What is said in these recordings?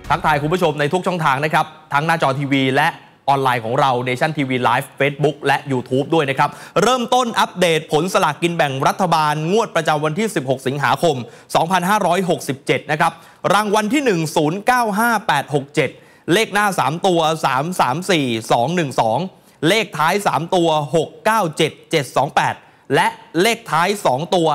ทักทายคุณผู้ชมในทุกช่องทางนะครับทั้งหน้าจอทีวีและออนไลน์ของเรา Nation TV Live Facebook และ YouTube ด้วยนะครับเริ่มต้นอัปเดตผลสลากกินแบ่งรัฐบาลงวดประจำวันที่16สิงหาคม2567นะครับรางวัลที่1095867เลขหน้า3ตัว334212เลขท้าย3ตัว697728และเลขท้าย2ตัว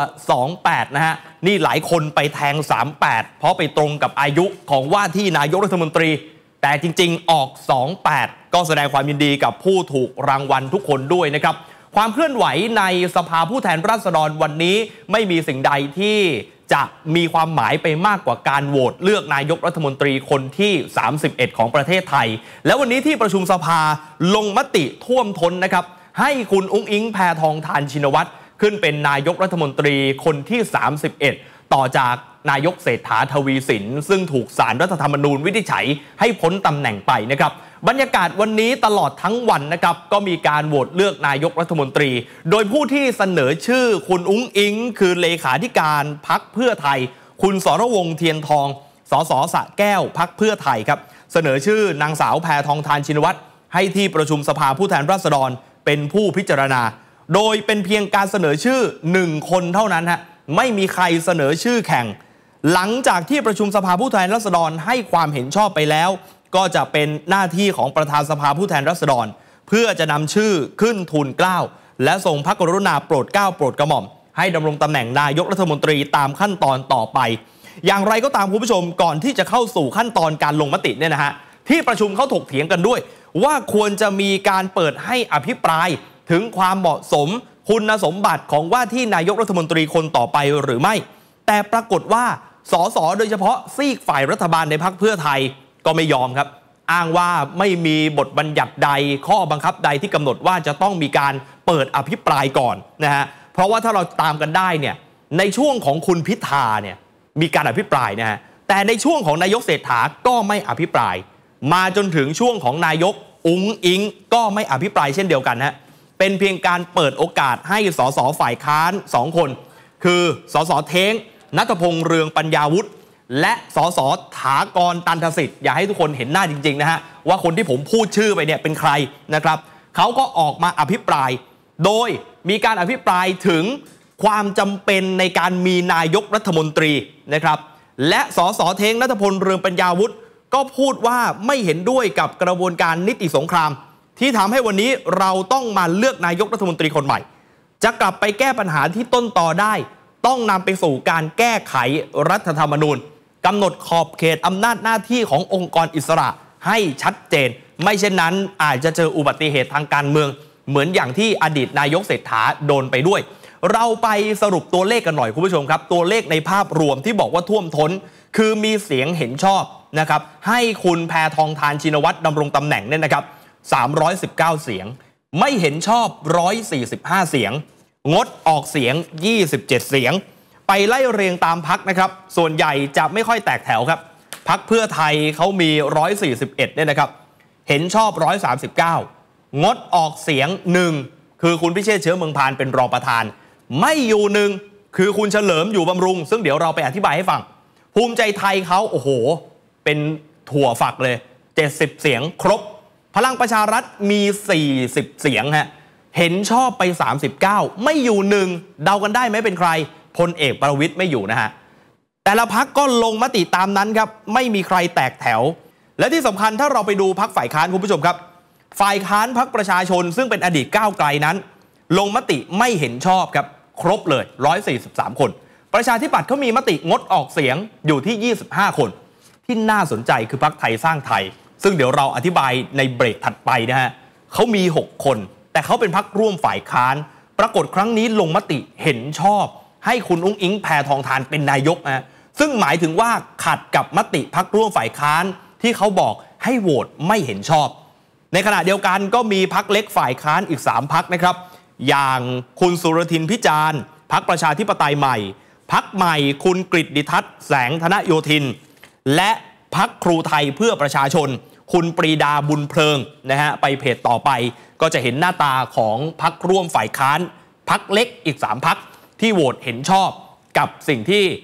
28นะฮะนี่หลายคนไปแทง38เพราะไปตรงกับอายุของว่าที่นายกรัฐมนตรีแต่จริงๆออก28ก็แสดงความยินดีกับผู้ถูกรางวัลทุกคนด้วยนะครับความเคลื่อนไหวในสภาผู้แทนราษฎรวันนี้ไม่มีสิ่งใดที่จะมีความหมายไปมากกว่าการโหวตเลือกนายกรัฐมนตรีคนที่31ของประเทศไทยและวันนี้ที่ประชุมสภาลงมติท่วมท้นนะครับให้คุณอุ๊งอิ๊งแพทองธารชินวัตรขึ้นเป็นนายกรัฐมนตรีคนที่31ต่อจากนายกเศรษฐาทวีสินซึ่งถูกศาลรัฐธรรมนูญวินิจฉัยให้พ้นตำแหน่งไปนะครับบรรยากาศวันนี้ตลอดทั้งวันนะครับก็มีการโหวตเลือกนายกรัฐมนตรีโดยผู้ที่เสนอชื่อคุณอุ๊งอิ๊งคือเลขาธิการพรรคเพื่อไทยคุณสรวงศ์เทียนทองสสสระแก้วพรรคเพื่อไทยครับเสนอชื่อนางสาวแพทองธารชินวัตรให้ที่ประชุมสภาผู้แทนราษฎรเป็นผู้พิจารณาโดยเป็นเพียงการเสนอชื่อ1คนเท่านั้นฮะไม่มีใครเสนอชื่อแข่งหลังจากที่ประชุมสภาผู้แทนราษฎรให้ความเห็นชอบไปแล้วก็จะเป็นหน้าที่ของประธานสภาผู้แทนราษฎรเพื่อจะนำชื่อขึ้นทูลเกล้าและทรงพระกรุณาโปรดเกล้าโปรดกระหม่อมให้ดำรงตำแหน่งนายกรัฐมนตรีตามขั้นตอนต่อไปอย่างไรก็ตามคุณผู้ชมก่อนที่จะเข้าสู่ขั้นตอนการลงมติเนี่ยนะฮะที่ประชุมเขาถกเถียงกันด้วยว่าควรจะมีการเปิดให้อภิปรายถึงความเหมาะสมคุณสมบัติของว่าที่นายกรัฐมนตรีคนต่อไปหรือไม่แต่ปรากฏว่าสสโดยเฉพาะซีกฝ่ายรัฐบาลในพรรคเพื่อไทยก็ไม่ยอมครับอ้างว่าไม่มีบทบัญญัติใดข้อบังคับใดที่กำหนดว่าจะต้องมีการเปิดอภิปรายก่อนนะฮะเพราะว่าถ้าเราตามกันได้เนี่ยในช่วงของคุณพิธาเนี่ยมีการอภิปรายนะฮะแต่ในช่วงของนายกเศรษฐาก็ไม่อภิปรายมาจนถึงช่วงของนายกอุ๊งอิ๊งก็ไม่อภิปรายเช่นเดียวกันฮะเป็นเพียงการเปิดโอกาสให้สสฝ่ายค้าน2คนคือสสเท้งณัฐพงษ์เรืองปัญญาวุฒิและสสถากรตันทสิทธิ์อย่าให้ทุกคนเห็นหน้าจริงๆนะฮะว่าคนที่ผมพูดชื่อไปเนี่ยเป็นใครนะครับเขาก็ออกมาอภิปรายโดยมีการอภิปรายถึงความจำเป็นในการมีนายกรัฐมนตรีนะครับและสสเท้งณัฐพงษ์เรืองปัญญาวุฒิก็พูดว่าไม่เห็นด้วยกับกระบวนการนิติสงครามที่ทำให้วันนี้เราต้องมาเลือกนายกรัฐมนตรีคนใหม่จะกลับไปแก้ปัญหาที่ต้นตอได้ต้องนำไปสู่การแก้ไขรัฐธรรมนูญกำหนดขอบเขตอำนาจหน้าที่ขององค์กรอิสระให้ชัดเจนไม่เช่นนั้นอาจจะเจออุบัติเหตุทางการเมืองเหมือนอย่างที่อดีตนายกเศรษฐาโดนไปด้วยเราไปสรุปตัวเลขกันหน่อยคุณผู้ชมครับตัวเลขในภาพรวมที่บอกว่าท่วมท้นคือมีเสียงเห็นชอบนะครับให้คุณแพทองธารชินวัตรดำรงตำแหน่งเนี่ยนะครับ319เสียงไม่เห็นชอบ145เสียงงดออกเสียง27เสียงไปไล่เรียงตามพรรคนะครับส่วนใหญ่จะไม่ค่อยแตกแถวครับพรรคเพื่อไทยเขามี141เนี่ยนะครับเห็นชอบ139งดออกเสียง1คือคุณพิเชษฐ์เชื้อเมืองพานเป็นรองประธานไม่อยู่1คือคุณเฉลิมอยู่บำรุงซึ่งเดี๋ยวเราไปอธิบายให้ฟังภูมิใจไทยเขาโอ้โหเป็นถั่วฝักเลย70เสียงครบพลังประชารัฐมี40เสียงฮะเห็นชอบไป39ไม่อยู่1เดากันได้ไหมเป็นใครพลเอกประวิตรไม่อยู่นะฮะแต่ละพรรคก็ลงมติตามนั้นครับไม่มีใครแตกแถวและที่สำคัญถ้าเราไปดูพรรคฝ่ายค้านคุณผู้ชมครับฝ่ายค้านพรรคประชาชนซึ่งเป็นอดีตก้าวไกลนั้นลงมติไม่เห็นชอบครับครบเลย143คนประชาธิปัตย์เขามีมติงดออกเสียงอยู่ที่25คนที่น่าสนใจคือพรรคไทยสร้างไทยซึ่งเดี๋ยวเราอธิบายในเบรกถัดไปนะฮะเขามี6คนแต่เขาเป็นพรรคร่วมฝ่ายค้านปรากฏครั้งนี้ลงมติเห็นชอบให้คุณอุ๊งอิ๊งแพทองธารเป็นนายกนะซึ่งหมายถึงว่าขัดกับมติพรรคร่วมฝ่ายค้านที่เขาบอกให้โหวตไม่เห็นชอบในขณะเดียวกันก็มีพรรคเล็กฝ่ายค้านอีก3พรรคนะครับอย่างคุณสุรทินพิจารณ์พรรคประชาธิปไตยใหม่พรรคใหม่คุณกฤษดิทัศน์แสงธนโยธินและพรรคครูไทยเพื่อประชาชนคุณปรีดาบุญเพลิงนะฮะไปเพจต่อไปก็จะเห็นหน้าตาของพรรคร่วมฝ่ายค้านพรรคเล็กอีก3พรรคที่โหวตเห็นชอบกับสิ่งที่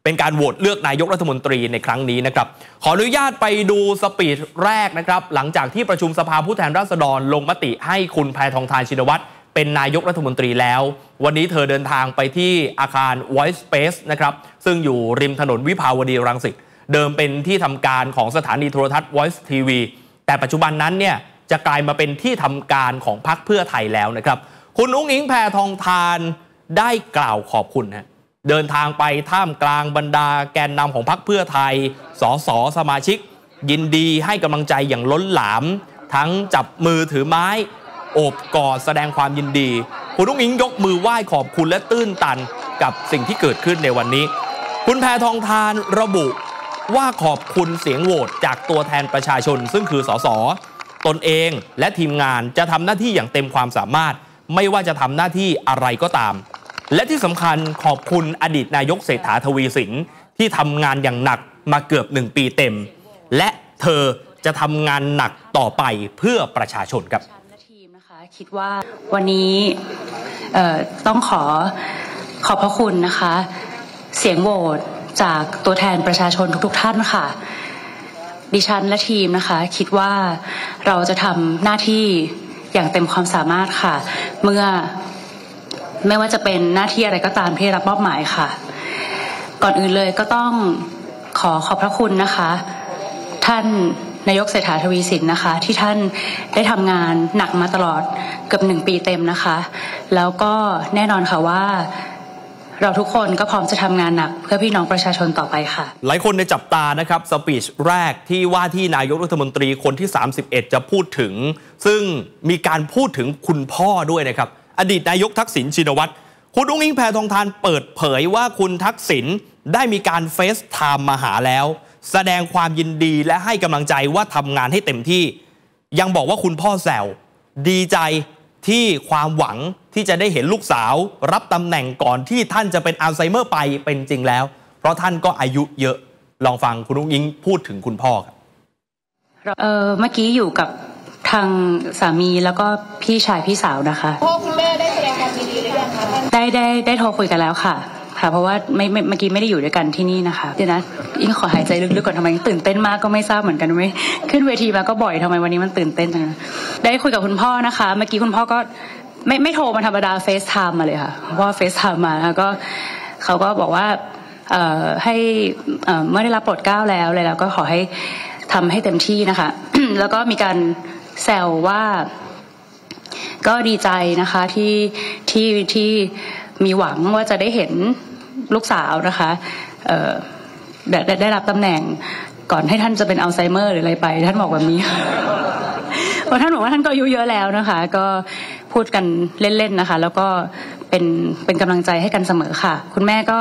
เป็นการโหวตเลือกนายกรัฐมนตรีในครั้งนี้นะครับขออนุญาตไปดูสปีดแรกนะครับหลังจากที่ประชุมสภาผู้แทนราษฎรลงมติให้คุณแพทองธารชินวัตรเป็นนายกรัฐมนตรีแล้ววันนี้เธอเดินทางไปที่อาคาร Voice Space นะครับซึ่งอยู่ริมถนนวิภาวดีรังสิตเดิมเป็นที่ทำการของสถานีโทรทัศน์ Voice TV แต่ปัจจุบันนั้นเนี่ยจะกลายมาเป็นที่ทำการของพรรคเพื่อไทยแล้วนะครับคุณอุ๊งอิ๊งแพทองธารได้กล่าวขอบคุณนะเดินทางไปท่ามกลางบรรดาแกนนำของพรรคเพื่อไทยสสสมาชิกยินดีให้กำลังใจอย่างล้นหลามทั้งจับมือถือไม้โอบกอดแสดงความยินดีคุณอุ๊งอิ๊งยกมือไหว้ขอบคุณและตื้นตันกับสิ่งที่เกิดขึ้นในวันนี้คุณแพทองธารระบุว่าขอบคุณเสียงโหวตจากตัวแทนประชาชนซึ่งคือสสตนเองและทีมงานจะทำหน้าที่อย่างเต็มความสามารถไม่ว่าจะทำหน้าที่อะไรก็ตามและที่สำคัญขอบคุณอดีตนายกเศรษฐาทวีสินที่ทำงานอย่างหนักมาเกือบ1 ปีเต็มและเธอจะทำงานหนักต่อไปเพื่อประชาชนครับคิดว่าวันนี้ต้องขอบพระคุณนะคะเสียงโหวตจากตัวแทนประชาชนทุกท่านค่ะดิฉันและทีมนะคะคิดว่าเราจะทำหน้าที่อย่างเต็มความสามารถค่ะเมื่อไม่ว่าจะเป็นหน้าที่อะไรก็ตามที่รับมอบหมายค่ะก่อนอื่นเลยก็ต้องขอบพระคุณนะคะท่านนายกเศรษฐาทวีสินนะคะที่ท่านได้ทำงานหนักมาตลอดเกือบ1 ปีเต็มนะคะแล้วก็แน่นอนค่ะว่าเราทุกคนก็พร้อมจะทำงานหนักเพื่อพี่น้องประชาชนต่อไปค่ะหลายคนในจับตานะครับสปีชแรกที่ว่าที่นายกรัฐมนตรีคนที่31จะพูดถึงซึ่งมีการพูดถึงคุณพ่อด้วยนะครับอดีตนายกทักษิณชินวัตรคุณอุ๊งอิ๊งแพทองธารเปิดเผยว่าคุณทักษิณได้มีการเฟซไทม์มาหาแล้วแสดงความยินดีและให้กำลังใจว่าทำงานให้เต็มที่ยังบอกว่าคุณพ่อแซวดีใจที่ความหวังที่จะได้เห็นลูกสาวรับตำแหน่งก่อนที่ท่านจะเป็นอัลไซเมอร์ไปเป็นจริงแล้วเพราะท่านก็อายุเยอะลองฟังคุณอุ๊งอิ๊งพูดถึงคุณพ่อครับเมื่อกี้อยู่กับทางสามีแล้วก็พี่ชายพี่สาวนะคะพ่อคุณแม่ได้แสดงความยินดีหรือยังคะได้โทรคุยกันแล้วค่ะเพราะว่าเมื่อกี้ไม่ได้อยู่ด้วยกันที่นี่นะคะเดี๋ยวนะอิงขอหายใจลึกๆก่อนทำไมตื่นเต้นมากก็ไม่ทราบเหมือนกันไม่ขึ้นเวทีมาก็บ่อยทำไมวันนี้มันตื่นเต้นจังได้คุยกับคุณพ่อนะคะเมื่อกี้คุณพ่อก็ไม่โทรมาธรรมดาเฟซไทม์มาเลยค่ะเพราะว่าเฟซไทม์มาแล้วก็เขาก็บอกว่าให้เมื่อได้รับบท9แล้วเลยแล้วก็ขอให้ทำให้เต็มที่นะคะ แล้วก็มีการแซวว่าก็ดีใจนะคะที่มีหวังว่าจะได้เห็นลูกสาวนะคะได้รับตำแหน่งก่อนให้ท่านจะเป็นอัลไซเมอร์หรืออะไรไปท่านบอกแบบนี้ เพราะท่านบอกว่าท่านก็อายุเยอะแล้วนะคะก็พูดกันเล่นๆนะคะแล้วก็เป็นกำลังใจให้กันเสมอค่ะคุณแม่ก็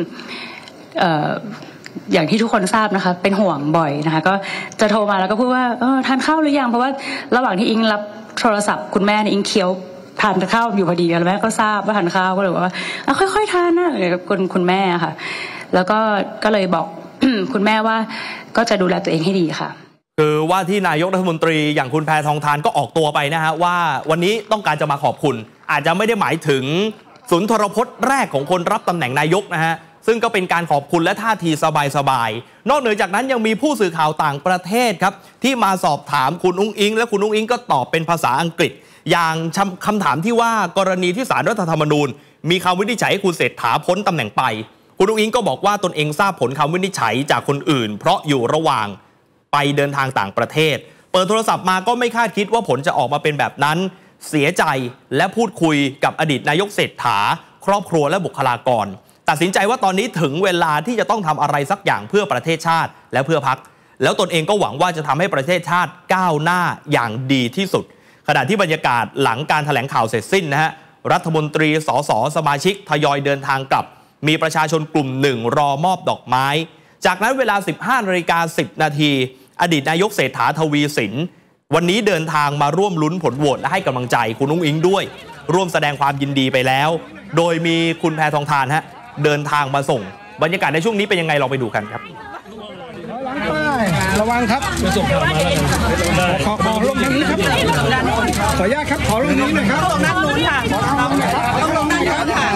อย่างที่ทุกคนทราบนะคะเป็นห่วงบ่อยนะคะก็จะโทรมาแล้วก็พูดว่าทานข้าวหรือยังเพราะว่าระหว่างที่อิงรับโทรศัพท์คุณแม่อิงเคี้ยวทานข้าวอยู่พอดีแล้วแม่ก็ทราบว่าทานข้าวก็เลยบอกว่าค่อยๆทานนะคุณแม่ค่ะแล้วก็เลยบอก คุณแม่ว่าก็จะดูแลตัวเองให้ดีค่ะคือว่าที่นายกรัฐมนตรีอย่างคุณแพทองธารก็ออกตัวไปนะฮะว่าวันนี้ต้องการจะมาขอบคุณอาจจะไม่ได้หมายถึงสุนทรพจน์แรกของคนรับตำแหน่งนายกนะฮะซึ่งก็เป็นการขอบคุณและท่าทีสบายๆนอกเหนือจากนั้นยังมีผู้สื่อข่าวต่างประเทศครับที่มาสอบถามคุณอุ๊งอิ๊งและคุณอุ๊งอิ๊งก็ตอบเป็นภาษาอังกฤษอย่างคำถามที่ว่ากรณีที่ศาลรัฐธรรมนูญมีคำวินิจฉัยให้คุณเศรษฐาพ้นตำแหน่งไปคุณอุ๊งอิ๊งก็บอกว่าตนเองทราบผลคำวินิจฉัยจากคนอื่นเพราะอยู่ระหว่างไปเดินทางต่างประเทศเปิดโทรศัพท์มาก็ไม่คาดคิดว่าผลจะออกมาเป็นแบบนั้นเสียใจและพูดคุยกับอดีตนายกเศรษฐาครอบครัวและบุคลากรตัดสินใจว่าตอนนี้ถึงเวลาที่จะต้องทำอะไรสักอย่างเพื่อประเทศชาติและเพื่อพรรคแล้วตนเองก็หวังว่าจะทำให้ประเทศชาติก้าวหน้าอย่างดีที่สุดขณะที่บรรยากาศหลังการแถลงข่าวเสร็จสิ้นนะฮะรัฐมนตรีสสสมาชิกทยอยเดินทางกลับมีประชาชนกลุ่มหนึ่งรอมอบดอกไม้จากนั้นเวลา 15:10 นาทีอดีตนายกเศรษฐาทวีสินวันนี้เดินทางมาร่วมลุ้นผลโหวตและให้กำลังใจคุณอุ๊งอิ๊งด้วยร่วมแสดงความยินดีไปแล้วโดยมีคุณแพทองธารเดินทางมาส่งบรรยากาศในช่วงนี้เป็นยังไงเราไปดูกันครับวังครับจะส่งข่าวมาแล้วขอลงทางนี้ครับขออนุญาตครับขอลงนี้หน่อยครับลงด้านนู้นค่ะต้องลงด้านนู้นค่ะ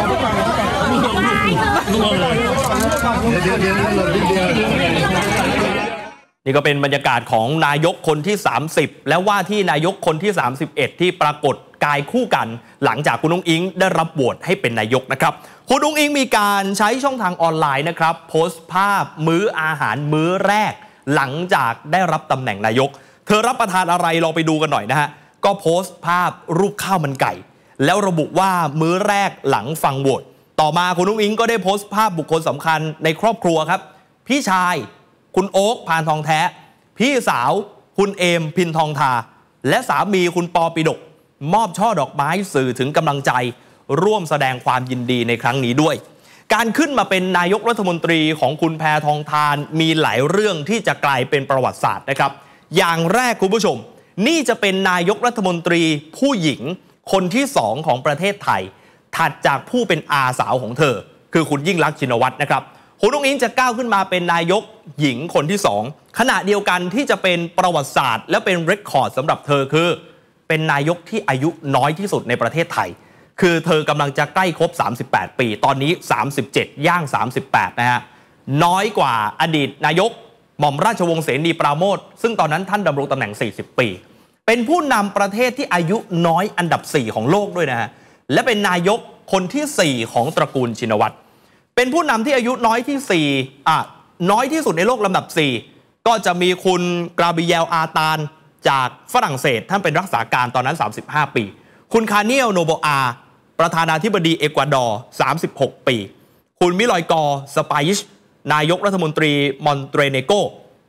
นี่ก็เป็นบรรยากาศของนายกคนที่30และว่าที่นายกคนที่31ที่ปรากฏกายคู่กันหลังจากคุณอุ้งอิงได้รับโหวตให้เป็นนายกนะครับคุณอุ้งอิงมีการใช้ช่องทางออนไลน์นะครับโพสต์ภาพมื้ออาหารมื้อแรกหลังจากได้รับตำแหน่งนายกเธอรับประทานอะไรลองไปดูกันหน่อยนะฮะก็โพสต์ภาพรูปข้าวมันไก่แล้วระบุว่ามื้อแรกหลังฟังโหวตต่อมาคุณอุ้งอิงก็ได้โพสต์ภาพบุคคลสำคัญในครอบครัวครับพี่ชายคุณโอ๊คพานทองแท้พี่สาวคุณเอมพินทองทาและสามีคุณปอปิดกมอบช่อดอกไม้สื่อถึงกำลังใจร่วมแสดงความยินดีในครั้งนี้ด้วยการขึ้นมาเป็นนายกรัฐมนตรีของคุณแพทองธารมีหลายเรื่องที่จะกลายเป็นประวัติศาสตร์นะครับอย่างแรกคุณผู้ชมนี่จะเป็นนายกรัฐมนตรีผู้หญิงคนที่2ของประเทศไทยถัดจากผู้เป็นอาสาวของเธอคือคุณยิ่งลักษณ์ชินวัตรนะครับคุณอุ้งอิงจะก้าวขึ้นมาเป็นนายกหญิงคนที่2ขณะเดียวกันที่จะเป็นประวัติศาสตร์และเป็นเรคคอร์ดสำหรับเธอคือเป็นนายกที่อายุน้อยที่สุดในประเทศไทยคือเธอกำลังจะใกล้ครบ38ปีตอนนี้37ย่าง38นะฮะน้อยกว่าอดีตนายกหม่อมราชวงศ์เสนีปราโมชซึ่งตอนนั้นท่านดำรงตำแหน่ง40ปีเป็นผู้นำประเทศที่อายุน้อยอันดับ4ของโลกด้วยนะฮะและเป็นนายกคนที่4ของตระกูลชินวัตรเป็นผู้นำที่อายุน้อยที่น้อยที่สุดในโลกลำดับ4ก็จะมีคุณกราบิเยลอาตานจากฝรั่งเศสท่านเป็นรักษาการตอนนั้น35ปีคุณคาเนียลโนโบอาประธานาธิบดีเอกวาดอร์36ปีคุณมิลอยกอสปายิชนายกรัฐมนตรีมอนเตเนโก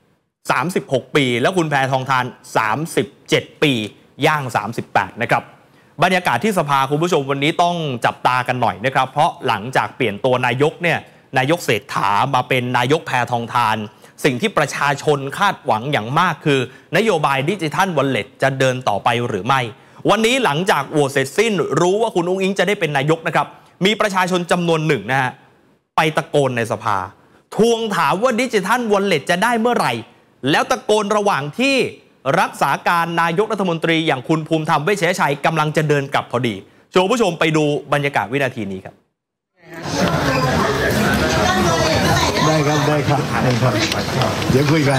36ปีและคุณแพทองธาร37ปีย่าง38นะครับบรรยากาศที่สภาคุณผู้ชมวันนี้ต้องจับตากันหน่อยนะครับเพราะหลังจากเปลี่ยนตัวนายกเนี่ยนายกเศรษฐามาเป็นนายกแพทองธารสิ่งที่ประชาชนคาดหวังอย่างมากคือนโยบายดิจิทัลวอลเล็ตจะเดินต่อไปหรือไม่วันนี้หลังจากโหวตเสร็จสิ้นรู้ว่าคุณอุ้งอิงจะได้เป็นนายกนะครับมีประชาชนจำนวนหนึ่งนะฮะไปตะโกนในสภาทวงถามว่าดิจิทัลวอลเล็ตจะได้เมื่อไหร่แล้วตะโกนระหว่างที่รักษาการนายกรัฐมนตรีอย่างคุณภูมิธรรมเวชยชัยกำลังจะเดินกลับพอดีชวนผู้ชมไปดูบรรยากาศวินาทีนี้ครับได้ครับเดี๋ยวคุยกัน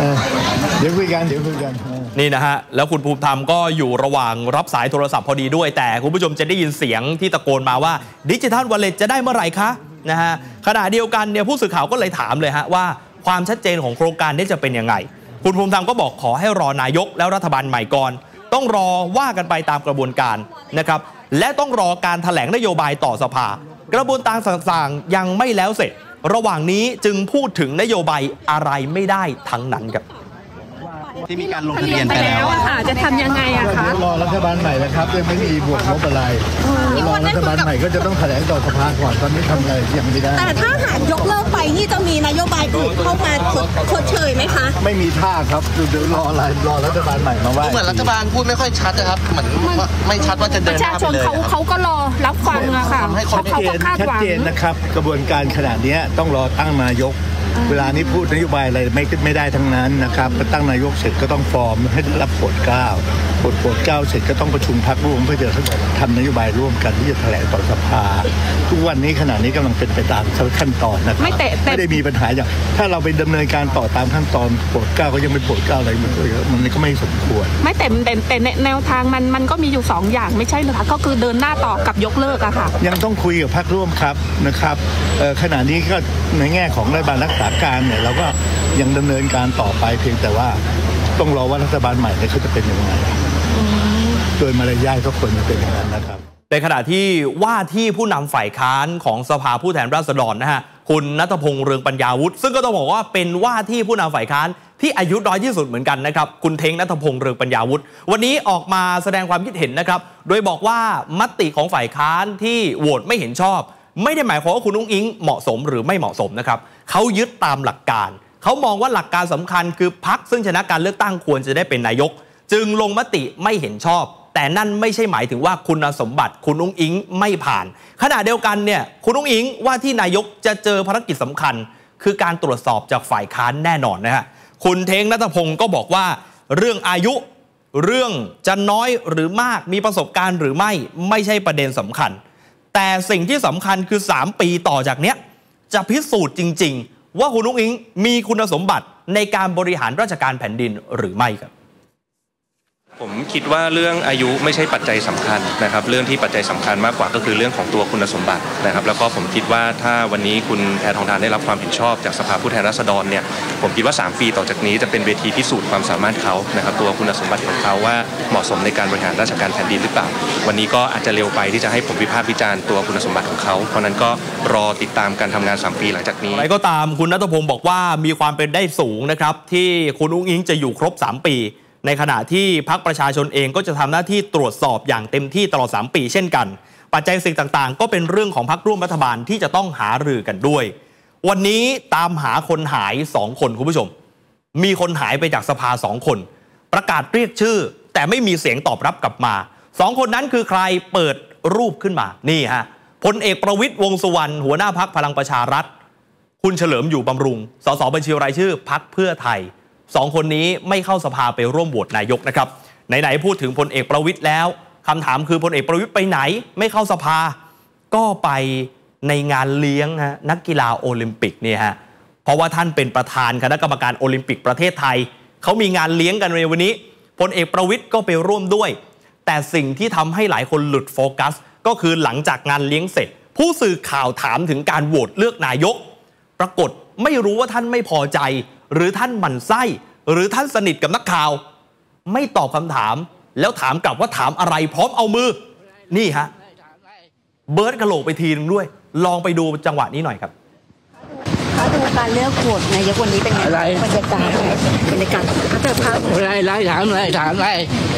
นี่นะฮะแล้วคุณภูมิธรรมก็อยู่ระหว่างรับสายโทรศัพท์พอดีด้วยแต่คุณผู้ชมจะได้ยินเสียงที่ตะโกนมาว่าดิจิทัลวอลเล็ตจะได้เมื่อไหร่คะนะฮะขณะเดียวกันเนี่ยผู้สื่อข่าวก็เลยถามเลยฮะว่าความชัดเจนของโครงการนี้จะเป็นยังไงคุณภูมิธรรมก็บอกขอให้รอนายกแล้วรัฐบาลใหม่ก่อนต้องรอว่ากันไปตามกระบวนการนะครับและต้องรอการแถลงนโยบายต่อสภากระบวนการต่างๆยังไม่แล้วเสร็จระหว่างนี้จึงพูดถึงนโยบายอะไรไม่ได้ทั้งนั้นครับที่มีการลงทะเบียนไปแล้วค่ะจะทำยังไงอะคะรอรัฐบาลใหม่นะครับยังไม่มีบวกลบอะไรรอรัฐบาลใหม่ก็จะต้องแถลงต่อสภาก่อนตอนนี้ทำอะไรยังไม่ได้แต่ถ้าหากยกเลิกไปนี่จะมีนโยบายอื่นเข้ามาชดเชยไหมคะไม่มีท่าครับเดี๋ยวรอรัฐบาลใหม่มาว่าเหมือนรัฐบาลพูดไม่ค่อยชัดนะครับเหมือนไม่ชัดว่าจะเดินหน้าไปเลยประชาชนเขาก็รอรับฟังอะค่ะเขาก็คาดหวังชัดเจนนะครับกระบวนการขนาดนี้ต้องรอตั้งนายกเวลานี้พูดนโยบายอะไรไม่ได้ทั้งนั้นนะครับตั้งนายกเสร็จก็ต้องฟอร์มให้รับโปรดเกล้าโปรดเกล้าเสร็จก็ต้องประชุมพรรคร่วมเพื่อจะทำนโยบายร่วมกันที่จะแถลงต่อสภาทุกวันนี้ขณะนี้กำลังเป็นไปตามขั้นตอนนะครับไม่ได้มีปัญหาอย่างถ้าเราไปดำเนินการต่อตามขั้นตอนโปรดเกล้าก็ยังไม่โปรดเกล้าอะไรมันก็ไม่สมควรไม่แต่แนวทางมันก็มีอยู่2อย่างไม่ใช่หรือคะก็คือเดินหน้าต่อกับยกเลิกอะค่ะยังต้องคุยกับพรรคร่วมครับนะครับขณะนี้ก็ในแง่ของรัฐบาลรักษาการเนี่ยเราก็ยังดำเนินการต่อไปเพียงแต่ว่าต้องรอว่ารัฐบาลใหม่เนี่ยเขาจะเป็นยังไงโดยมารยาทก็ควรจะเป็นอย่างนั้นนะครับในขณะที่ว่าที่ผู้นำฝ่ายค้านของสภาผู้แทนราษฎรนะฮะคุณณัฐพงษ์เรืองปัญญาวุฒิซึ่งก็ต้องบอกว่าเป็นว่าที่ผู้นำฝ่ายค้านที่อายุน้อยที่สุดเหมือนกันนะครับคุณเท้งณัฐพงษ์เรืองปัญญาวุฒิวันนี้ออกมาแสดงความคิดเห็นนะครับโดยบอกว่ามติของฝ่ายค้านที่โหวตไม่เห็นชอบไม่ได้หมายความว่าคุณอุ้งอิงเหมาะสมหรือไม่เหมาะสมนะครับเขายึดตามหลักการเขามองว่าหลักการสำคัญคือพรรคซึ่งชนะการเลือกตั้งควรจะได้เป็นนายกจึงลงมติไม่เห็นชอบแต่นั่นไม่ใช่หมายถึงว่าคุณสมบัติคุณอุ้งอิงไม่ผ่านขณะเดียวกันเนี่ยคุณอุ้งอิงว่าที่นายกจะเจอภารกิจสำคัญคือการตรวจสอบจากฝ่ายค้านแน่นอนนะฮะคุณเท้งณัฐพงศ์ก็บอกว่าเรื่องอายุเรื่องจะน้อยหรือมากมีประสบการณ์หรือไม่ใช่ประเด็นสำคัญแต่สิ่งที่สำคัญคือ3 ปีต่อจากเนี้ยจะพิสูจน์จริงๆว่าคุณนุ้งอิงมีคุณสมบัติในการบริหารราชการแผ่นดินหรือไม่ครับผมคิดว่าเรื่องอายุไม่ใช่ปัจจัยสำคัญนะครับเรื่องที่ปัจจัยสำคัญมากกว่าก็คือเรื่องของตัวคุณสมบัตินะครับแล้วก็ผมคิดว่าถ้าวันนี้คุณแพทองธารได้รับความเห็นชอบจากสภาผู้แทนราษฎรเนี่ยผมคิดว่า3 ปีต่อจากนี้จะเป็นเวทีพิสูจน์ความสามารถเขานะครับตัวคุณสมบัติของเขาว่าเหมาะสมในการบริหารราชการแผ่นดินหรือเปล่าวันนี้ก็อาจจะเร็วไปที่จะให้ผมวิพากษ์วิจารณ์ตัวคุณสมบัติของเขาเพราะนั้นก็รอติดตามการทำงาน3 ปีหลังจากนี้อะไรก็ตามคุณณัฐพงศ์บอกว่ามีความเป็นได้สูงนะครับที่คุณอุ้งอิงจะอยู่ครบ3 ปีในขณะที่พรรคประชาชนเองก็จะทำหน้าที่ตรวจสอบอย่างเต็มที่ตลอด3 ปีเช่นกันปัจจัยสิ่งต่างๆก็เป็นเรื่องของพรรคร่วมรัฐบาลที่จะต้องหารือกันด้วยวันนี้ตามหาคนหาย2 คนคุณผู้ชมมีคนหายไปจากสภา2 คนประกาศเรียกชื่อแต่ไม่มีเสียงตอบรับกลับมา2 คนนั้นคือใครเปิดรูปขึ้นมานี่ฮะพลเอกประวิตรวงษ์สุวรรณหัวหน้าพรรคพลังประชารัฐคุณเฉลิมอยู่บำรุงสสบัญชีรายชื่อพรรคเพื่อไทย2 คนนี้ไม่เข้าสภาไปร่วมโหวตนายกนะครับไหนๆพูดถึงพลเอกประวิตรแล้วคำถามคือพลเอกประวิตรไปไหนไม่เข้าสภาก็ไปในงานเลี้ยงฮะนักกีฬาโอลิมปิกเนี่ยฮะเพราะว่าท่านเป็นประธานคณะกรรมการโอลิมปิกประเทศไทยเขามีงานเลี้ยงกันในวันนี้พลเอกประวิตรก็ไปร่วมด้วยแต่สิ่งที่ทำให้หลายคนหลุดโฟกัสก็คือหลังจากงานเลี้ยงเสร็จผู้สื่อข่าวถามถึงการโหวตเลือกนายกปรากฏไม่รู้ว่าท่านไม่พอใจหรือท่านหมั่นไส้หรือท่านสนิทกับนักข่าวไม่ตอบคำถามแล้วถามกลับว่าถามอะไรพร้อมเอามือนี่ฮะเบิร์ดกระโหลกไปทีนึงด้วยลองไปดูจังหวะนี้หน่อยครับเขาดูการเลือกโหวตนายกวันนี้เป็นไงบรรยากาศเขาเจอภาพอะไรถามอะไรถามอะไร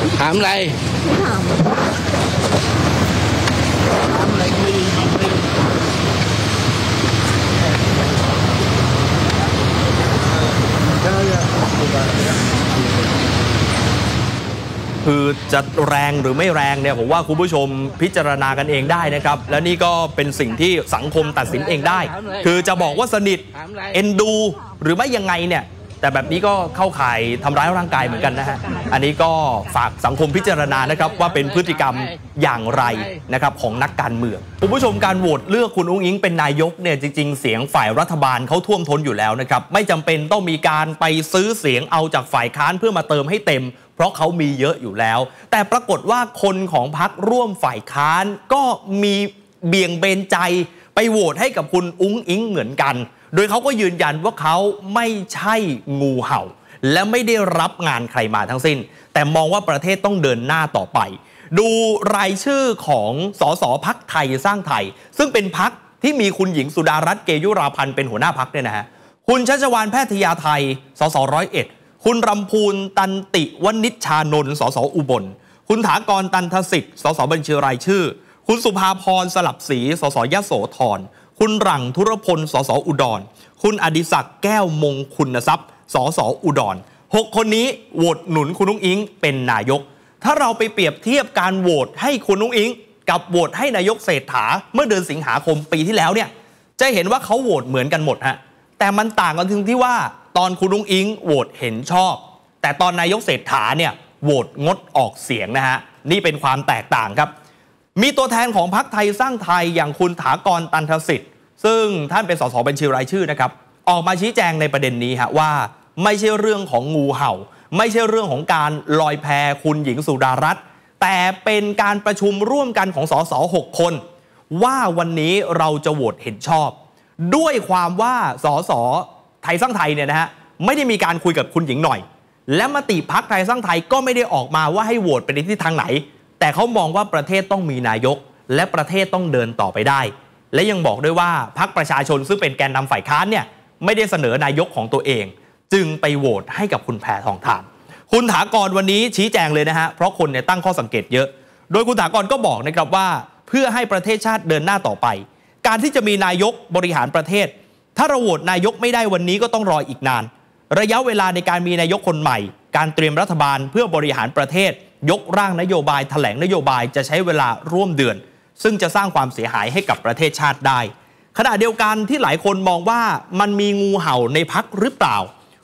คือจะแรงหรือไม่แรงเนี่ยผมว่าคุณผู้ชมพิจารณากันเองได้นะครับและนี่ก็เป็นสิ่งที่สังคมตัดสินเองได้คือจะบอกว่าสนิทเอ็นดูหรือไม่ยังไงเนี่ยแต่แบบนี้ก็เข้าข่ายทำร้ายร่างกายเหมือนกันนะฮะอันนี้ก็ฝากสังคมพิจารณานะครับว่าเป็นพฤติกรรมอย่างไรนะครับของนักการเมืองคุณผู้ชมการโหวตเลือกคุณอุ้งอิงเป็นนายกเนี่ยจริงๆเสียงฝ่ายรัฐบาลเขาท่วมท้นอยู่แล้วนะครับไม่จำเป็นต้องมีการไปซื้อเสียงเอาจากฝ่ายค้านเพื่อมาเติมให้เต็มเพราะเขามีเยอะอยู่แล้วแต่ปรากฏว่าคนของพรรคร่วมฝ่ายค้านก็มีเบี่ยงเบนใจไปโหวตให้กับคุณอุ้งอิงเหมือนกันโดยเขาก็ยืนยันว่าเขาไม่ใช่งูเห่าและไม่ได้รับงานใครมาทั้งสิ้นแต่มองว่าประเทศต้องเดินหน้าต่อไปดูรายชื่อของสสพรรคไทยสร้างไทยซึ่งเป็นพรรคที่มีคุณหญิงสุดารัตน์เกยุราพันธ์เป็นหัวหน้าพรรคเนี่ยนะฮะคุณชัชวาลแพทยาไทยสส101คุณรำพูนตันติวณิชชานนท์สสอุบลคุณถากรตันทสิทธิ์สสบัญชีรายชื่อคุณสุภาพรสลับศรีสสยโสธรคุณหรั่งธุรพลสสอุดรคุณอดิศักดิ์แก้วมงคุณทรัพย์สสอุดร6 คนนี้โหวตหนุนคุณอุ้งอิงเป็นนายกถ้าเราไปเปรียบเทียบการโหวตให้คุณอุ้งอิงกับโหวตให้นายกเศรษฐาเมื่อเดือนสิงหาคมปีที่แล้วเนี่ยจะเห็นว่าเขาโหวตเหมือนกันหมดฮะแต่มันต่างกันตรงที่ว่าตอนคุณอุ้งอิงโหวตเห็นชอบแต่ตอนนายกเศรษฐาเนี่ยโหวตงดออกเสียงนะฮะนี่เป็นความแตกต่างครับมีตัวแทนของพรรคไทยสร้างไทยอย่างคุณถากรตันทสิทธิ์ซึ่งท่านเป็นสสบัญชีรายชื่อนะครับออกมาชี้แจงในประเด็นนี้ฮะว่าไม่ใช่เรื่องของงูเห่าไม่ใช่เรื่องของการลอยแพคุณหญิงสุดารัตน์แต่เป็นการประชุมร่วมกันของสส6 คนว่าวันนี้เราจะโหวตเห็นชอบด้วยความว่าสสไทยสร้างไทยเนี่ยนะฮะไม่ได้มีการคุยกับคุณหญิงหน่อยและมติพรรคไทยสร้างไทยก็ไม่ได้ออกมาว่าให้โหวตไปในทิศทางไหนแต่เขามองว่าประเทศต้องมีนายกและประเทศต้องเดินต่อไปได้และยังบอกด้วยว่าพรรคประชาชนซึ่งเป็นแกนนำฝ่ายค้านเนี่ยไม่ได้เสนอนายกของตัวเองจึงไปโหวตให้กับคุณแพทองธารคุณถากรวันนี้ชี้แจงเลยนะฮะเพราะคนเนี่ยตั้งข้อสังเกตเยอะโดยคุณถากรก็บอกนะครับว่าเพื่อให้ประเทศชาติเดินหน้าต่อไปการที่จะมีนายกบริหารประเทศถ้าเราโหวตนายกไม่ได้วันนี้ก็ต้องรออีกนานระยะเวลาในการมีนายกคนใหม่การเตรียมรัฐบาลเพื่อบริหารประเทศยกร่างนโยบายแถลงนโยบายจะใช้เวลาร่วมเดือนซึ่งจะสร้างความเสียหายให้กับประเทศชาติได้ขณะเดียวกันที่หลายคนมองว่ามันมีงูเห่าในพรรคหรือเปล่า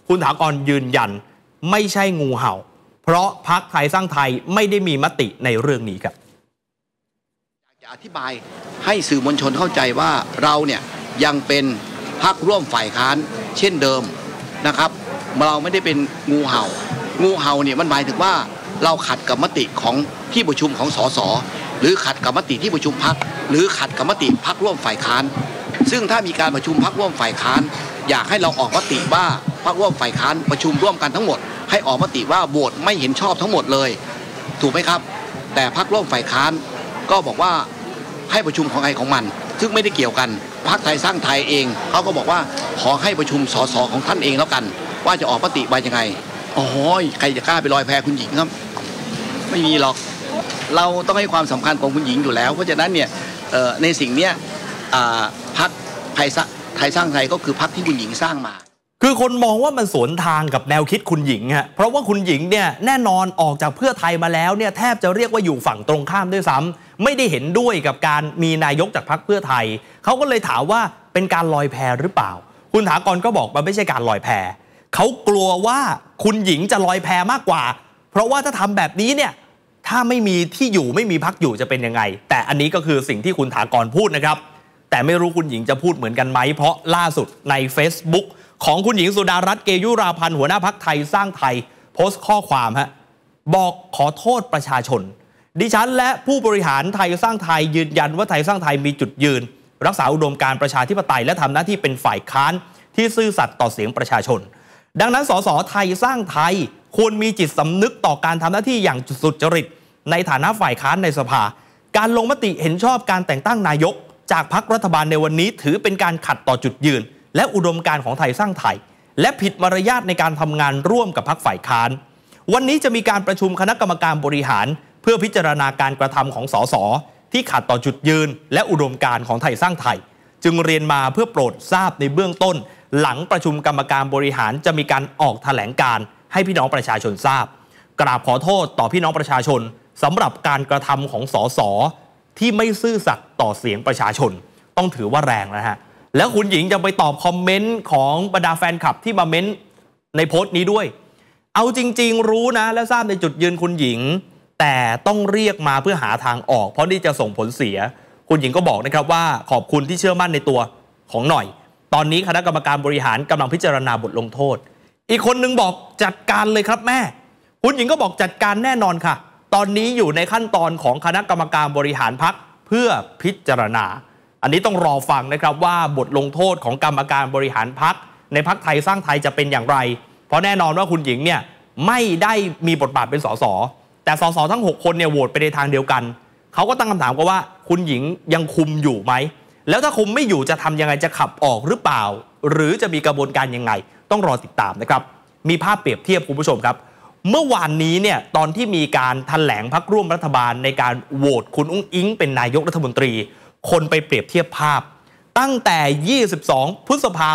คุณถากรยืนยันไม่ใช่งูเห่าเพราะพรรคไทยสร้างไทยไม่ได้มีมติในเรื่องนี้ครับอยากจะอธิบายให้สื่อมวลชนเข้าใจว่าเราเนี่ยยังเป็นพรรคร่วมฝ่ายค้านเช่นเดิมนะครับเราไม่ได้เป็นงูเห่างูเห่าเนี่ยมันหมายถึงว่าเราขัดกับมติของที่ประชุมของสสหรือขัดกับมติที่ประชุมพรรคหรือขัดกับมติพรรคร่วมฝ่ายค้านซึ่งถ้ามีการประชุมพรรคร่วมฝ่ายค้านอยากให้เราออกมติว่าพรรคร่วมฝ่ายค้านประชุมร่วมกันทั้งหมดให้ออกมติว่าโหวตไม่เห็นชอบทั้งหมดเลยถูกไหมครับแต่พรรคร่วมฝ่ายค้านก็บอกว่าให้ประชุมของใครของมันซึ่งไม่ได้เกี่ยวกันพรรคไทยสร้างไทยเองเขาก็บอกว่าขอให้ประชุมสสของท่านเองแล้วกันว่าจะออกมติว่ายังไงโอ้ยใครจะกล้าไปลอยแพคุณหญิงครับไม่มีหรอกเราต้องให้ความสำคัญของคุณหญิงอยู่แล้วเพราะฉะนั้นเนี่ยในสิ่งเนี้ยพรรคไทยสร้างไทยก็คือพรรคที่คุณหญิงสร้างมาคือคนมองว่ามันสวนทางกับแนวคิดคุณหญิงฮะเพราะว่าคุณหญิงเนี่ยแน่นอนออกจากเพื่อไทยมาแล้วเนี่ยแทบจะเรียกว่าอยู่ฝั่งตรงข้ามด้วยซ้ำไม่ได้เห็นด้วยกับการมีนายกจากพรรคเพื่อไทยเขาก็เลยถามว่าเป็นการลอยแพหรือเปล่าคุณถากรก็บอกมันไม่ใช่การลอยแพเขากลัวว่าคุณหญิงจะลอยแพมากกว่าเพราะว่าถ้าทำแบบนี้เนี่ยถ้าไม่มีที่อยู่ไม่มีพรรคอยู่จะเป็นยังไงแต่อันนี้ก็คือสิ่งที่คุณถากรพูดนะครับแต่ไม่รู้คุณหญิงจะพูดเหมือนกันไหมเพราะล่าสุดใน Facebookของคุณหญิงสุดารัตน์เกยุราพันธ์หัวหน้าพรรคไทยสร้างไทยโพสต์ข้อความฮะบอกขอโทษประชาชนดิฉันและผู้บริหารไทยสร้างไทยยืนยันว่าไทยสร้างไทยมีจุดยืนรักษาอุดมการณ์ประชาธิปไตยและทำหน้าที่เป็นฝ่ายค้านที่ซื่อสัตย์ต่อเสียงประชาชนดังนั้นสสไทยสร้างไทยควรมีจิตสำนึกต่อการทำหน้าที่อย่างสุจริตในฐานะฝ่ายค้านในสภาการลงมติเห็นชอบการแต่งตั้งนายกจากพรรครัฐบาลในวันนี้ถือเป็นการขัดต่อจุดยืนและอุดมการณ์ของไทยสร้างไทยและผิดมารยาทในการทำงานร่วมกับพรรคฝ่ายค้านวันนี้จะมีการประชุมคณะกรรมการบริหารเพื่อพิจารณาการกระทำของสสที่ขัดต่อจุดยืนและอุดมการณ์ของไทยสร้างไทยจึงเรียนมาเพื่อโปรดทราบในเบื้องต้นหลังประชุมกรรมการบริหารจะมีการออกแถลงการให้พี่น้องประชาชนทราบกราบขอโทษต่อพี่น้องประชาชนสำหรับการกระทำของสสที่ไม่ซื่อสัตย์ต่อเสียงประชาชนต้องถือว่าแรงนะฮะแล้วคุณหญิงจะไปตอบคอมเมนต์ของบรรดาแฟนคลับที่มาเม้นในโพสต์นี้ด้วยเอาจริงๆรู้นะและทราบในจุดยืนคุณหญิงแต่ต้องเรียกมาเพื่อหาทางออกเพราะนี่จะส่งผลเสียคุณหญิงก็บอกนะครับว่าขอบคุณที่เชื่อมั่นในตัวของหน่อยตอนนี้คณะกรรมการบริหารกำลังพิจารณาบทลงโทษอีกคนนึงบอกจัดการเลยครับแม่คุณหญิงก็บอกจัดการแน่นอนค่ะตอนนี้อยู่ในขั้นตอนของคณะกรรมการบริหารพรรคเพื่อพิจารณาอันนี้ต้องรอฟังนะครับว่าบทลงโทษของกรรมการบริหารพรรคในพรรคไทยสร้างไทยจะเป็นอย่างไรเพราะแน่นอนว่าคุณหญิงเนี่ยไม่ได้มีบทบาทเป็นสสแต่สสทั้ง6คนเนี่ยโหวตไปในทางเดียวกันเขาก็ตั้งคำถามกันว่าคุณหญิงยังคุมอยู่ไหมแล้วถ้าคุมไม่อยู่จะทำยังไงจะขับออกหรือเปล่าหรือจะมีกระบวนการยังไงต้องรอติดตามนะครับมีภาพเปรียบเทียบคุณผู้ชมครับเมื่อวานนี้เนี่ยตอนที่มีการแถลงพรรคร่วมรัฐบาลในการโหวตคุณอุ้งอิ๊งเป็นนายกรัฐมนตรีคนไปเปรียบเทียบภาพตั้งแต่22พฤษภา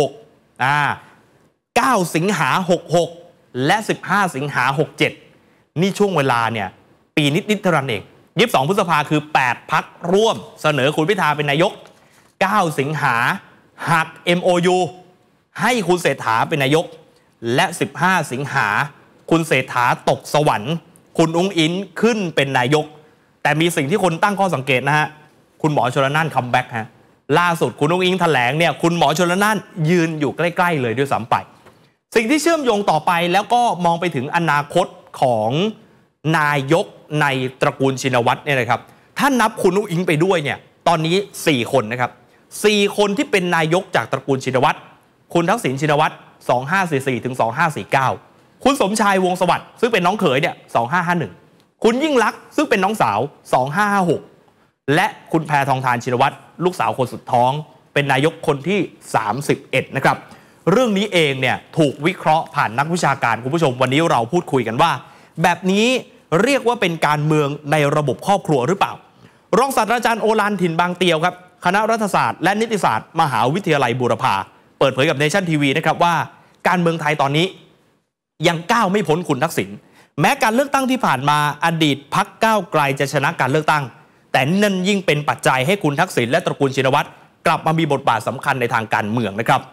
66 9สิงหา66และ15สิงหา67นี่ช่วงเวลาเนี่ยปีนิดๆเท่านั้นเอง22พฤษภาคือ8พรรคร่วมเสนอคุณพิธาเป็นนายก9สิงหาหัก MOU ให้คุณเศรษฐาเป็นนายกและ15สิงหาคุณเศรษฐาตกสวรรค์คุณอุ้งอิ๊งขึ้นเป็นนายกแต่มีสิ่งที่คนตั้งข้อสังเกตนะฮะคุณหมอชลน่านคัมแบ็กฮะล่าสุดคุณอุ้งอิ๊งแถลงเนี่ยคุณหมอชลน่านยืนอยู่ใกล้ๆเลยด้วยซ้ำไปสิ่งที่เชื่อมโยงต่อไปแล้วก็มองไปถึงอนาคตของนายกในตระกูลชินวัตรเนี่ยนะครับถ้านับคุณอุ้งอิ๊งไปด้วยเนี่ยตอนนี้4คนนะครับ4คนที่เป็นนายกจากตระกูลชินวัตรคุณทักษิณชินวัตร2544ถึง2549คุณสมชายวงศ์สวัสดิ์ซึ่งเป็นน้องเขยเนี่ย2551คุณยิ่งลักษณ์ซึ่งเป็นน้องสาว2556และคุณแพทองธารชินวัตรลูกสาวคนสุดท้องเป็นนายกคนที่31นะครับเรื่องนี้เองเนี่ยถูกวิเคราะห์ผ่านนักวิชาการคุณผู้ชมวันนี้เราพูดคุยกันว่าแบบนี้เรียกว่าเป็นการเมืองในระบบครอบครัวหรือเปล่ารองศาสตราจารย์โอฬารถิ่นบางเตียวครับคณะรัฐศาสตร์และนิติศาสตร์มหาวิทยาลัยบูรพาเปิดเผยกับเนชั่นทีวีนะครับว่าการเมืองไทยตอนนี้ยังก้าวไม่พ้นคุณทักษิณแม้การเลือกตั้งที่ผ่านมาอดีตพรรคก้าวไกลจะชนะการเลือกตั้งแต่นั่นยิ่งเป็นปัจจัยให้คุณทักษิณและตระกูลชินวัตรกลับมามีบทบาทสำคัญในทางการเมืองนะครับ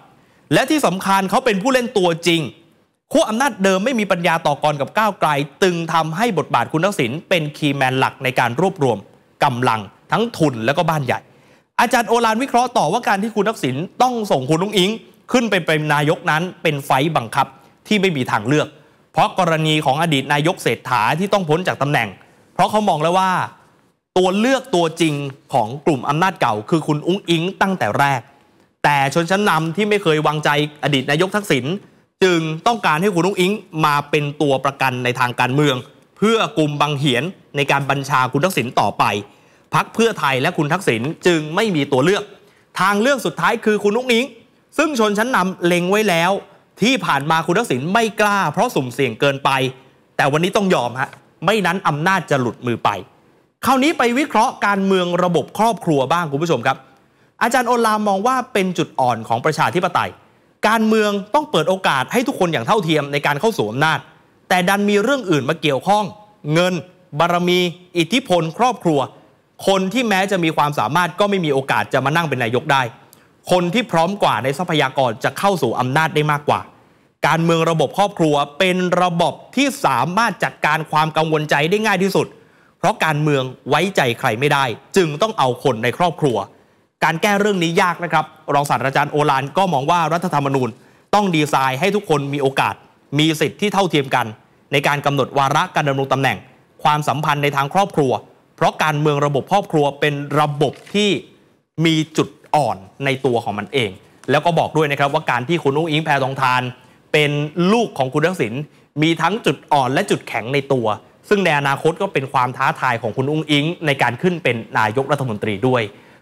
และที่สำคัญเขาเป็นผู้เล่นตัวจริงขั้วอำนาจเดิมไม่มีปัญญาต่อกรกับก้าวไกลตึงทำให้บทบาทคุณทักษิณเป็นคีย์แมนหลักในการรวบรวมกำลังทั้งทุนและก็บ้านใหญ่อาจารย์โอฬารวิเคราะห์ต่อว่าการที่คุณทักษิณต้องส่งคุณอุ้งอิงขึ้นไปเป็นนายกนั้นเป็นไฟต์บังคับที่ไม่มีทางเลือกเพราะกรณีของอดีตนายกเศรษฐาที่ต้องพ้นจากตำแหน่งเพราะเขามองแล้วว่าตัวเลือกตัวจริงของกลุ่มอำนาจเก่าคือคุณอุ้งอิงตั้งแต่แรกแต่ชนชั้นนำที่ไม่เคยวางใจอดีตนายกทักษิณจึงต้องการให้คุณอุ้งอิงมาเป็นตัวประกันในทางการเมืองเพื่อกลุ่มบังเหียนในการบัญชาคุณทักษิณต่อไปพรรคเพื่อไทยและคุณทักษิณจึงไม่มีตัวเลือกทางเลือกสุดท้ายคือคุณอุ้งอิงซึ่งชนชั้นนำเล็งไว้แล้วที่ผ่านมาคุณทักษิณไม่กล้าเพราะสุ่มเสี่ยงเกินไปแต่วันนี้ต้องยอมฮะไม่นั้นอำนาจจะหลุดมือไปคราวนี้ไปวิเคราะห์การเมืองระบบครอบครัวบ้างคุณผู้ชมครับอาจารย์โอฬารมองว่าเป็นจุดอ่อนของประชาธิปไตยการเมืองต้องเปิดโอกาสให้ทุกคนอย่างเท่าเทียมในการเข้าสู่อำนาจแต่ดันมีเรื่องอื่นมาเกี่ยวข้องเงินบารมีอิทธิพลครอบครัวคนที่แม้จะมีความสามารถก็ไม่มีโอกาสจะมานั่งเป็นนายกได้คนที่พร้อมกว่าในทรัพยากรจะเข้าสู่อำนาจได้มากกว่าการเมืองระบบครอบครัวเป็นระบบที่สามารถจัดการความกังวลใจได้ง่ายที่สุดเพราะการเมืองไว้ใจใครไม่ได้จึงต้องเอาคนในครอบครัวการแก้เรื่องนี้ยากนะครับรองศาสตราจารย์โอฬารก็มองว่ารัฐธรรมนูญต้องดีไซน์ให้ทุกคนมีโอกาสมีสิทธิ์ที่เท่าเทียมกันในการกำหนดวาระการดำรงตำแหน่งความสัมพันธ์ในทางครอบครัวเพราะการเมืองระบบครอบครัวเป็นระบบที่มีจุดอ่อนในตัวของมันเองแล้วก็บอกด้วยนะครับว่าการที่คุณอุ้งอิงแพทองธารเป็นลูกของคุณทักษิณมีทั้งจุดอ่อนและจุดแข็งในตัวซึ่งในอนาคตก็เป็นความท้าทายของคุณอุ้งอิงในการขึ้นเป็นนายกรัฐมนตรีด้วย